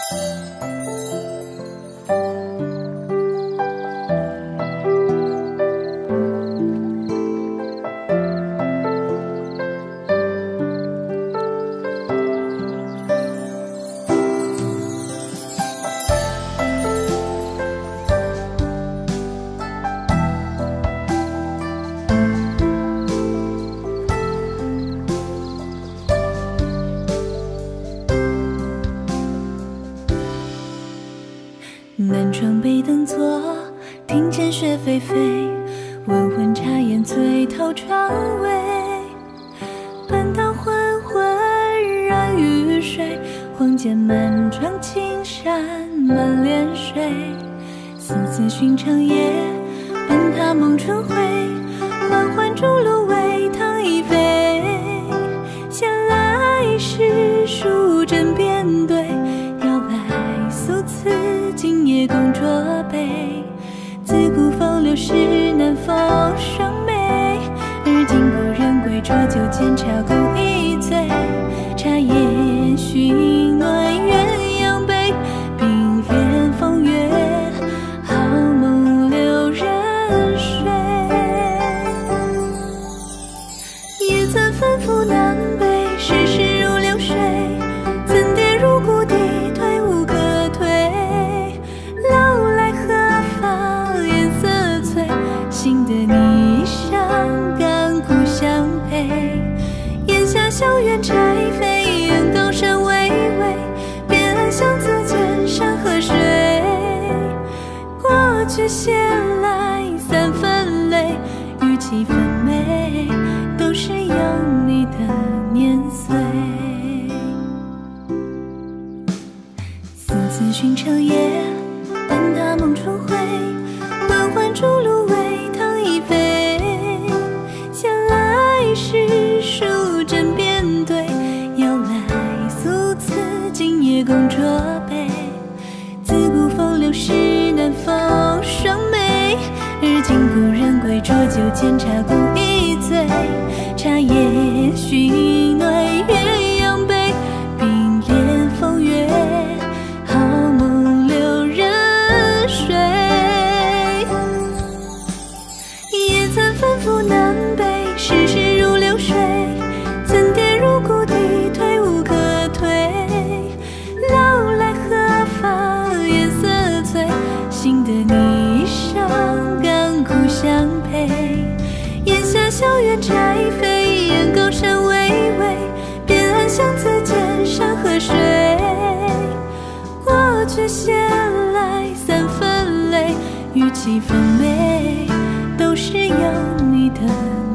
南窗北灯坐，听见雪霏霏，温昏茶烟醉透窗帷。半岛昏昏染雨水，黄间满窗青山满帘水。思子寻长夜，伴他梦春晖。缓缓竹芦苇，糖已沸。闲来时，书枕边对。摇来素词，今夜共酌杯。自古风流事，难逢双眉。而今故人归，浊酒煎茶共一醉。茶烟熏暖鸳鸯杯，冰帘风月，好梦留人睡。也曾反复南北，世事如流水。怎跌入谷底，退无可退。老来何妨颜色翠，幸得你伤感故乡陪。檐下小院柴扉，远高山巍巍。边岸巷子间，山河水。过去闲来三分泪，与七分美，都是有你的年岁。思子寻长夜，伴他梦春晖。缓缓竹芦苇，糖已沸。闲来时，书枕边对。摇来素词，今夜共酌杯。自古风流事，难逢双眉。而今故人归，浊酒煎茶共一醉。茶烟熏暖鸳鸯杯，冰帘风月，好梦留人睡。也曾反复南北，世事如流水。怎跌入谷底，退无可退。老来何妨颜色翠，幸得你伤感故乡陪。檐下小院柴扉，远高山巍巍。边岸巷子间，山河水。过去闲来三分泪，与七分美，都是有你的